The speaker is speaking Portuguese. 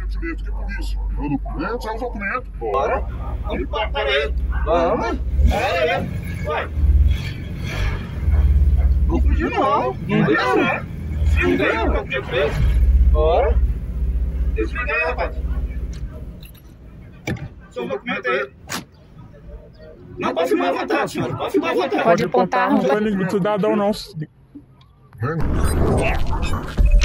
gentileza, que polícia? É o documento? Sai os documentos. Bora. Vamos para a parede. Vamos. Aí. Vai. Não fugiu não. Não deu não. Se não deu, o que fez? Bora. Desliga aí, rapaz. Seu documento aí. Não pode filmar à vontade, senhor. Pode filmar à vontade. Pode apontar. Não foi cidadão, não. Vem.